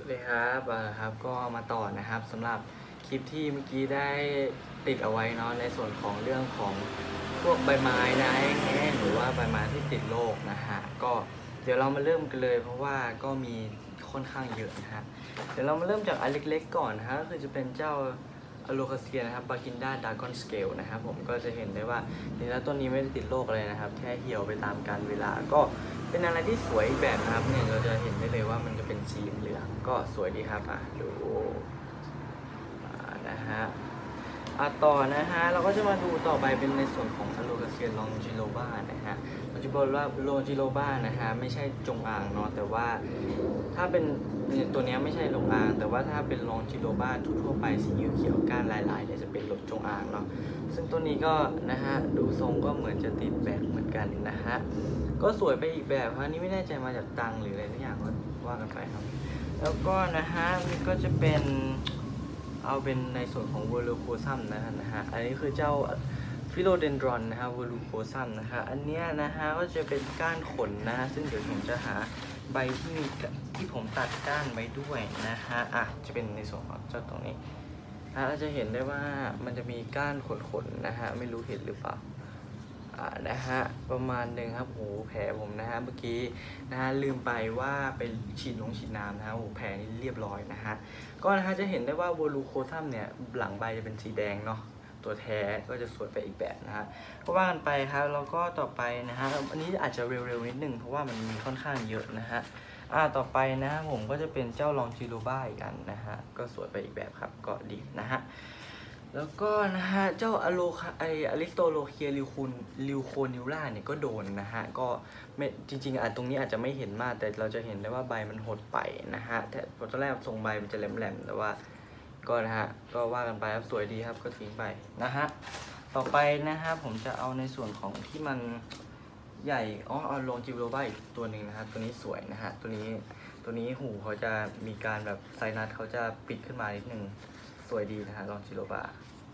เลยครับครับก็มาต่อนะครับสำหรับคลิปที่เมื่อกี้ได้ติดเอาไว้เนาะในส่วนของเรื่องของพวกใบไม้นะแห้งๆหรือว่าใบไม้ที่ติดโรคนะฮะก็เดี๋ยวเรามาเริ่มกันเลยเพราะว่าก็มีค่อนข้างเยอะนะฮะเดี๋ยวเรามาเริ่มจากอันเล็กๆก่อนนะฮะก็คือจะเป็นเจ้าอโลคาเซียนะครับบากินดาดากอนสเกลนะครับผมก็จะเห็นได้ว่าจริงแล้วต้นนี้ไม่ได้ติดโรคอะไรนะครับแค่เหี่ยวไปตามกาลเวลาก็เป็นอะไรที่สวยอีกแบบนะครับเนี่ยเราจะเห็นได้เลยว่ามันจะเป็นสีเหลืองก็สวยดีครับดูนะฮะต่อนะฮะเราก็จะมาดูต่อไปเป็นในส่วนของอโลคาเซียลองจิโลบานะฮะเราจะบอกว่าลองจิโลบานะฮะไม่ใช่จงอางเนาะแต่ว่าถ้าเป็นตัวนี้ไม่ใช่จงอางแต่ว่าถ้าเป็นลองจิโลบาทั่วไปสีเขียวก้านลายๆเนี่ยจะเป็นรถจงอางเนาะซึ่งตัวนี้ก็นะฮะดูทรงก็เหมือนจะติดแบบเหมือนกันนะฮะก็สวยไปอีกแบบครับนี่ไม่แน่ใจมาจากตังหรืออะไรทุกอย่างก็ว่ากันไปครับแล้วก็นะฮะมันก็จะเป็นเอาเป็นในส่วนของเวอร์ลูโคซัมนะฮะอันนี้คือเจ้าฟิโลเดนดรอนนะฮะเวอร์ลูโคซัมนะฮะอันเนี้ยนะฮะก็จะเป็นก้านขนนะฮะซึ่งเดี๋ยวผมจะหาใบที่ผมตัดก้านไว้ด้วยนะฮะจะเป็นในส่วนของเจ้าตรงนี้เราจะเห็นได้ว่ามันจะมีก้านขนนะฮะไม่รู้เห็นหรือเปล่านะฮะประมาณหนึ่งครับโหแผลผมนะฮะเมื่อกี้นะฮะลืมไปว่าไปฉีดน้ำนะฮะโหแผลนี่เรียบร้อยนะฮะก็นะฮะจะเห็นได้ว่าโวลูโคซัมเนี่ยหลังใบจะเป็นสีแดงเนาะตัวแท้ก็จะสวยไปอีกแบบนะฮะก็ว่ากันไปครับแล้วก็ต่อไปนะฮะอันนี้อาจจะเร็วๆนิดนึงเพราะว่ามันมีค่อนข้างเยอะนะฮะต่อไปนะผมก็จะเป็นเจ้าลองจิโรบ้าอีกอันนะฮะก็สวยไปอีกแบบครับก็ดีนะฮะแล้วก็นะฮะเจ้าอลิสโตโลเคียลิวโคนิวล่าเนี่ยก็โดนนะฮะก็ไม่จริงๆตรงนี้อาจจะไม่เห็นมากแต่เราจะเห็นได้ว่าใบมันหดไปนะฮะแต่ตอนแรกทรงใบมันจะแหลมๆแต่ว่าก็นะฮะก็ว่ากันไปครับสวยดีครับก็ทิ้งไปนะฮะต่อไปนะฮะผมจะเอาในส่วนของที่มันใหญ่เอาลงจิโรบ้าอีกตัวหนึ่งนะฮะตัวนี้สวยนะฮะตัวนี้หูเขาจะมีการแบบไซนัสเขาจะปิดขึ้นมานิดนึงสวยดีนะฮะลองจิโรบ้า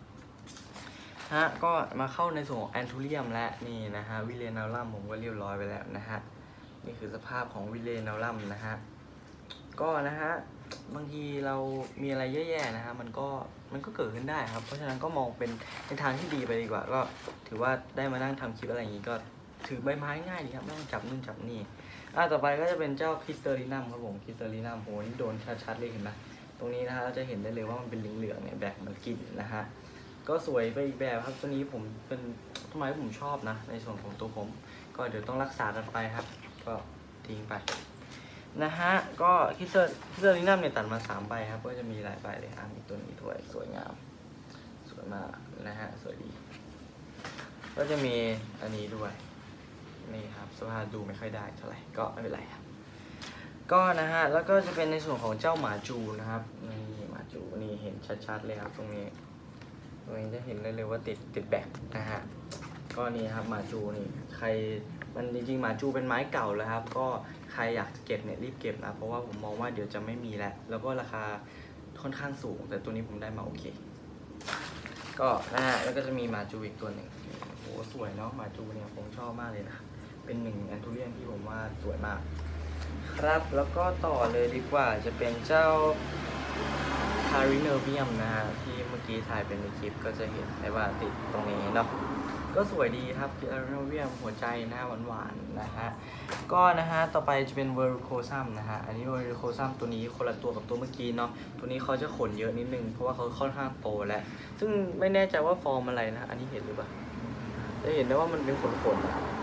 ก็มาเข้าในส่วนของแอนทูเรียมและนี่นะฮะวิเลนาลัมผมก็เรียบร้อยไปแล้วนะฮะนี่คือสภาพของวิเลนาลัมนะฮะก็นะฮะบางทีเรามีอะไรแย่ๆนะฮะมันก็เกิดขึ้นได้ครับเพราะฉะนั้นก็มองเป็นในทางที่ดีไปดีกว่าก็ถือว่าได้มานั่งทำคลิปอะไรอย่างนี้ก็ถือใบไม้ง่ายดีครับไม่ต้องจับนู่นจับนี่ต่อไปก็จะเป็นเจ้าคริสเตอรินัมครับผมคริสเตอรินัมโหนี่โดนชัดๆเลยเห็นไหมตรงนี้นะฮะเราจะเห็นได้เลยว่ามันเป็นเหลืองๆเนี่ยแบบมันกินนะฮะก็สวยไปอีกแบบครับตัวนี้ผมเป็นทำไมผมชอบนะในส่วนของตัวผมก็เดี๋ยวต้องรักษากันไปครับก็ทิ้งไปนะฮะก็คริสเตอรินัมเนี่ยตัดมา3ใบครับก็จะมีหลายใบเลยมีตัวนี้ด้วยสวยงามสวยมากนะฮะสวยดีก็จะมีอันนี้ด้วยนี่ครับสภาพดูไม่ค่อยได้เท่าไหร่ก็ไม่เป็นไรครับก็นะฮะแล้วก็จะเป็นในส่วนของเจ้าหมาจูนะครับนี่หมาจูนี่เห็นชัดๆเลยครับตรงนี้จะเห็นเลยว่าติดแบบนะฮะก็นี่ครับหมาจูนี่ใครมันจริงๆหมาจูเป็นไม้เก่าแล้วครับก็ใครอยากเก็บเนี่ยรีบเก็บนะเพราะว่าผมมองว่าเดี๋ยวจะไม่มีแล้วก็ราคาค่อนข้างสูงแต่ตัวนี้ผมได้มาโอเคก็นะฮะแล้วก็จะมีหมาจูอีกตัวหนึ่งโหสวยเนาะหมาจูเนี่ยผมชอบมากเลยนะเป็นหนึ่งแอนทูเรียนที่ผมว่าสวยมากครับแล้วก็ต่อเลยดีกว่าจะเป็นเจ้าคาริเนอร์เวียมนะฮะที่เมื่อกี้ถ่ายเป็นในคลิปก็จะเห็นได้ว่าติดตรงนี้เนาะก็สวยดีครับคาริเนอร์เวียมหัวใจนะหวานๆนะฮะก็นะฮะต่อไปจะเป็นเวอร์โคซัมนะฮะอันนี้เวอร์โคซัมตัวนี้คนละตัวกับตัวเมื่อกี้เนาะตัวนี้เขาจะขนเยอะนิดนึงเพราะว่าเขาค่อนข้างโตแล้วซึ่งไม่แน่ใจว่าฟอร์มอะไรนะอันนี้เห็นหรือเปล่าจะเห็นได้ว่ามันเป็นขน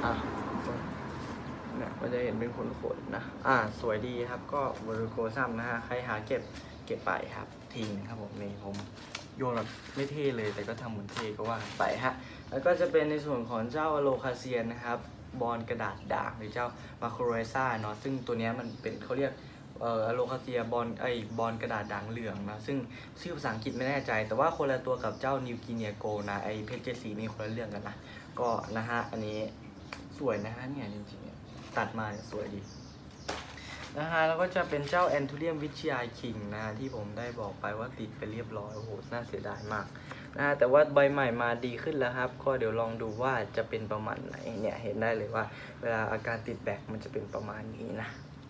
เนี่ยมันจะเห็นเป็นขนนะสวยดีครับก็เวอร์โคซัมนะฮะใครหาเก็บไปครับทิ้งครับผมนี่ผมโยนแบบไม่เท่เลยแต่ก็ทำเหมือนเท่ก็ว่าไปฮะแล้วก็จะเป็นในส่วนของเจ้าโลคาเซียนนะครับบอลกระดาษด่างหรือเจ้ามาโครเรซ่าเนาะซึ่งตัวนี้มันเป็นเขาเรียกโลคาเซียบอลกระดาษด่างเหลืองนะซึ่งชื่อภาษาอังกฤษไม่แน่ใจแต่ว่าคนละตัวกับเจ้านิวกิเนียโกนะเพชรเจสีนี่คนละเรื่องกันนะก็นะฮะอันนี้สวยนะฮะเนี่ยจริงๆตัดมาสวยดีนะฮะแล้วก็จะเป็นเจ้าแอนทูเรียมวิชยาคิงนะฮะที่ผมได้บอกไปว่าติดไปเรียบร้อยโอ้โหน่าเสียดายมากนะฮะแต่ว่าใบใหม่มาดีขึ้นแล้วครับก็เดี๋ยวลองดูว่าจะเป็นประมาณไหนเนี่ยเห็นได้เลยว่าเวลาอาการติดแบกมันจะเป็นประมาณนี้นะ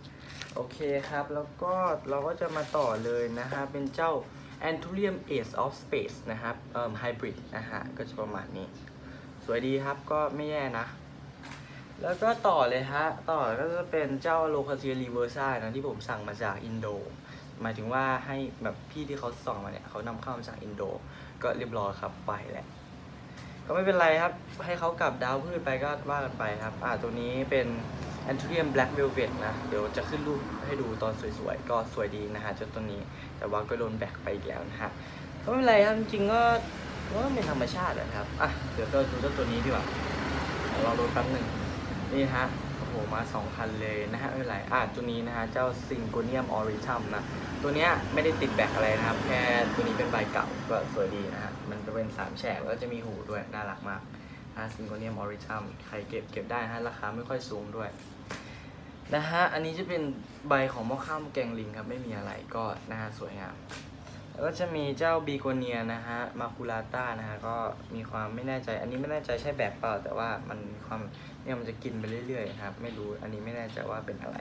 โอเคครับแล้วก็เราก็จะมาต่อเลยนะฮะเป็นเจ้า Anthurium Ace of Space นะครับHybrid นะฮะก็จะประมาณนี้สวยดีครับก็ไม่แย่นะแล้วก็ต่อเลยฮะต่อก็จะเป็นเจ้า Locasia Reversa นะที่ผมสั่งมาจากอินโดหมายถึงว่าให้แบบพี่ที่เขาส่งมาเนี่ยเขานำเข้ามาจากอินโดก็เรียบร้อยครับไปแหละก็ไม่เป็นไรครับให้เขากลับดาวพืชไปก็ว่ากันไปครับตัวนี้เป็น Anthurium Black Velvet นะเดี๋ยวจะขึ้นรูปให้ดูตอนสวยๆก็สวยดีนะฮะเจ้าตัวนี้แต่ว่าก็โดนแบกไปอีกแล้วนะฮะก็ไม่เป็นไรครับจริงๆก็เป็นธรรมชาตินะครับเดี๋ยวก็ดูเจ้าตัวนี้ดีกว่าลองดูแป๊บหนึ่งนี่ฮะโอ้โหมา2,000เลยนะฮะไม่เป็นไรตัวนี้นะฮะเจ้า Syngonium Aurism นะตัวเนี้ยไม่ได้ติดแบกอะไรนะครับแค่ตัวนี้เป็นใบเก่าก็สวยดีนะฮะมันจะเป็น3แฉกแล้วจะมีหูด้วยน่ารักมากSyngonium Aurism ใครเก็บได้ฮะราคาไม่ค่อยสูงด้วยนะฮะอันนี้จะเป็นใบของหม้อข้าวแกงลิงครับไม่มีอะไรก็นะฮะสวยงามแล้วก็จะมีเจ้าบีโกเนียนะฮะมาคูลาต้านะฮะก็มีความไม่แน่ใจอันนี้ไม่แน่ใจใช่แบกเปล่าแต่ว่ามันมีความเนี่ยมันจะกินไปเรื่อยๆครับไม่รู้อันนี้ไม่แน่ใจว่าเป็นอะไร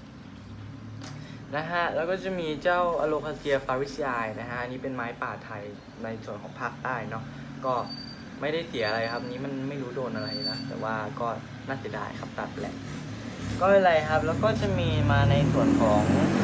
นะฮะแล้วก็จะมีเจ้าอโลคาเซียฟาริซิไอนะฮะอันนี้เป็นไม้ป่าไทยในส่วนของภาคใต้เนาะก็ไม่ได้เสียอะไรครับนี้มันไม่รู้โดนอะไรนะแต่ว่าก็น่าเสียดายครับตัดแหละก็อะไรครับแล้วก็จะมีมาในส่วนของ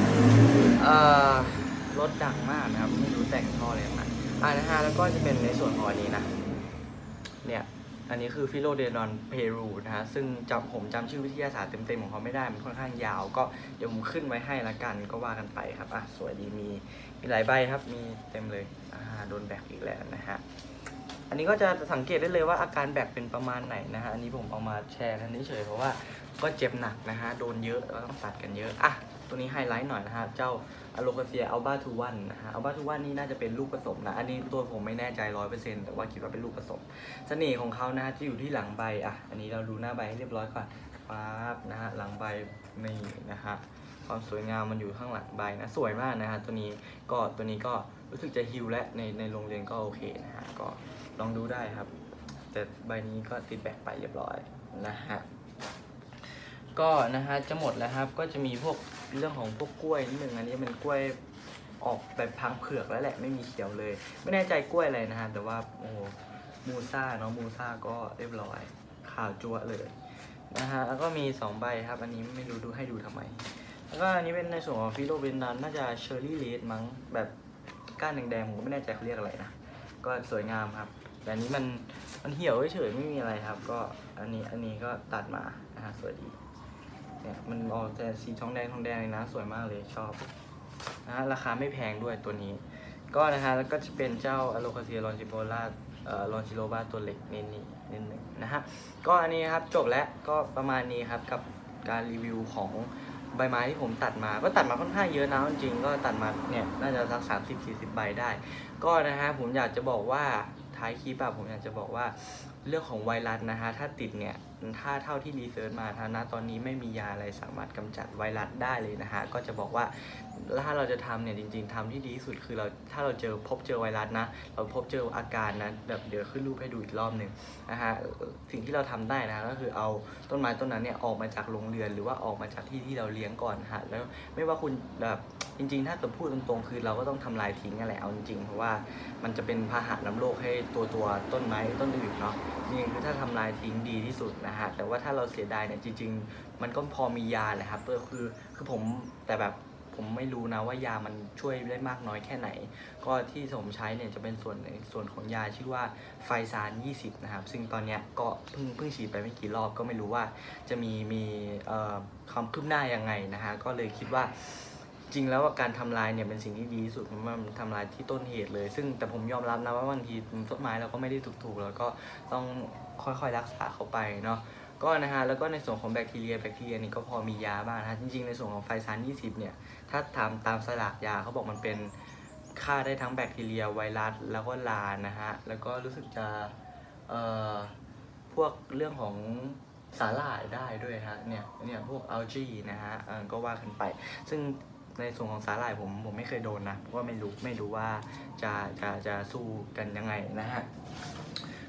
รถดังมากนะครับไม่รู้แต่งท่ออะไรมานะฮะแล้วก็จะเป็นในส่วนของอันนี้นะเนี่ยอันนี้คือฟิโลเดนอนเพรูนะฮะซึ่งผมจำชื่อวิทยาศาสตร์เต็มๆของเขาไม่ได้มันค่อนข้างยาวก็เดี๋ยวผมขึ้นไว้ให้ละกันก็ว่ากันไปครับสวยดีมีหลายใบครับมีเต็มเลยโดนแบกอีกแล้วนะฮะอันนี้ก็จะสังเกตได้เลยว่าอาการแบกเป็นประมาณไหนนะฮะอันนี้ผมเอามาแชร์กันเฉยๆเพราะว่าก็เจ็บหนักนะฮะโดนเยอะแล้วต้องตัดกันเยอะตัวนี้ไฮไลท์หน่อยนะฮะเจ้าอโลคาเซียอัลบาทูวันนะฮะอัลบาทูวันนี่น่าจะเป็นลูกผสมนะอันนี้ตัวผมไม่แน่ใจ 100% แต่ว่าคิดว่าเป็นลูกผสมเสน่ห์ของเขานะฮะจะอยู่ที่หลังใบอันนี้เราดูหน้าใบให้เรียบร้อยก่อนปั๊บนะฮะหลังใบนี่นะฮะความสวยงามมันอยู่ข้างหลังใบนะสวยมากนะฮะตัวนี้ก็รู้สึกจะฮิวและในโรงเรียนก็โอเคนะฮะก็ลองดูได้ครับแต่ใบนี้ก็ติดแบกไปเรียบร้อยนะฮะก็นะฮะจะหมดแล้วครับก็จะมีพวกเรื่องของพวกกล้วยนิดนึงอันนี้เป็นกล้วยออกแบบพังเผือกแล้วแหละไม่มีเขียวเลยไม่แน่ใจกล้วยอะไรนะฮะแต่ว่าโอ้มูซ่าเนาะมูซ่าก็เรียบร้อยข่าวจั่วเลยนะฮะแล้วก็มี2ใบครับอันนี้ไม่รู้ดูให้ดูทำไมแล้วก็อันนี้เป็นในส่วนของฟิโลเบนดันน่าจะเชอร์รี่เลดมั้งแบบก้านแดงๆผมก็ไม่แน่ใจเขาเรียกอะไรนะก็สวยงามครับแต่อันนี้มันเหี่ยวเฉยๆไม่มีอะไรครับก็อันนี้ก็ตัดมานะฮะสวยดีเนี่ยมันออกแต่สีทองแดงเลยนะสวยมากเลยชอบนะฮะราคาไม่แพงด้วยตัวนี้ก็นะฮะแล้วก็จะเป็นเจ้าอโลคาเซียลอนจิโบลาลอนจิโลบาตัวเล็กนิดหนึ่งนะฮะก็อันนี้ครับจบแล้วก็ประมาณนี้ครับกับการรีวิวของใบไม้ที่ผมตัดมาก็ตัดมาค่อนข้างเยอะนะจริงๆก็ตัดมาเนี่ยน่าจะสัก30-40 ใบได้ก็นะฮะผมอยากจะบอกว่าท้ายคลิปผมอยากจะบอกว่าเรื่องของไวรัสนะฮะถ้าติดเนี่ยถ้าเท่าที่รีเสิร์ชมานะตอนนี้ไม่มียาอะไรสามารถกำจัดไวรัสได้เลยนะฮะก็จะบอกว่าถ้าเราจะทำเนี่ยจริงๆทำที่ดีที่สุดคือถ้าเราพบเจอไวรัสนะเราพบเจออาการนะแบบเดี๋ยวขึ้นรูปให้ดูอีกรอบหนึ่งนะฮะสิ่งที่เราทำได้นะก็คือเอาต้นไม้ต้นนั้นเนี่ยออกมาจากโรงเรือนหรือว่าออกมาจากที่เราเลี้ยงก่อนฮะแล้วไม่ว่าคุณแบบจริงๆถ้าเกิดพูดตรงๆคือเราก็ต้องทำลายทิ้งอะไรเอาจริงๆเพราะว่ามันจะเป็นพาหะนำโรคให้ตัวต้นไม้ต้นอื่นเนาะจริงๆคือถ้าทำลายทิ้งดีที่สุดนะฮะแต่ว่าถ้าเราเสียดายเนี่ยจริงๆมันก็พอมียาแหละครับคือผมแต่แบบผมไม่รู้นะว่ายามันช่วยได้มากน้อยแค่ไหนก็ที่ผมใช้เนี่ยจะเป็นส่วนของยาชื่อว่าไฟซาน20นะครับซึ่งตอนเนี้ยก็เพิ่งฉีดไปไม่กี่รอบก็ไม่รู้ว่าจะมีความคืบหน้ายังไงนะฮะก็เลยคิดว่าจริงแล้วการทำลายเนี่ยเป็นสิ่งที่ดีที่สุดเพราะมันทำลายที่ต้นเหตุเลยซึ่งแต่ผมยอมรับนะว่าบางทีต้นไม้เราก็ไม่ได้ถูกแล้วก็ต้องค่อยๆรักษาเขาไปเนาะก็นะฮะแล้วก็ในส่วนของแบคทีเรียนี่ก็พอมียาบ้างนะจริงๆในส่วนของไฟซาน20เนี่ยถ้าตามสลากยาเขาบอกมันเป็นฆ่าได้ทั้งแบคทีเรียไวรัสแล้วก็ลานะฮะแล้วก็รู้สึกจะพวกเรื่องของสาหร่ายได้ด้วยฮะเนี่ยพวกอัลจีนะฮะก็ว่ากันไปซึ่งในส่วนของสาหร่ายผมไม่เคยโดนนะเพราะว่าไม่รู้ว่าจะสู้กันยังไงนะฮะ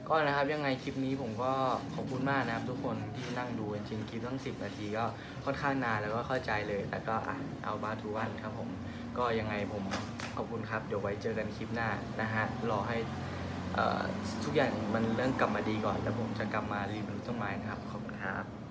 ก็นะครับยังไงคลิปนี้ผมก็ขอบคุณมากนะครับทุกคนที่นั่งดูจริงๆคลิปตั้ง10 นาทีก็ค่อนข้างนานแล้วก็เข้าใจเลยแต่ก็เอาบาทูวันครับผมก็ยังไงผมขอบคุณครับเดี๋ยวไว้เจอกันคลิปหน้านะฮะรอให้ทุกอย่างมันเริ่มกลับมาดีก่อนแล้วผมจะกลับมารีวิวต้นไม้นะครับขอบคุณครับ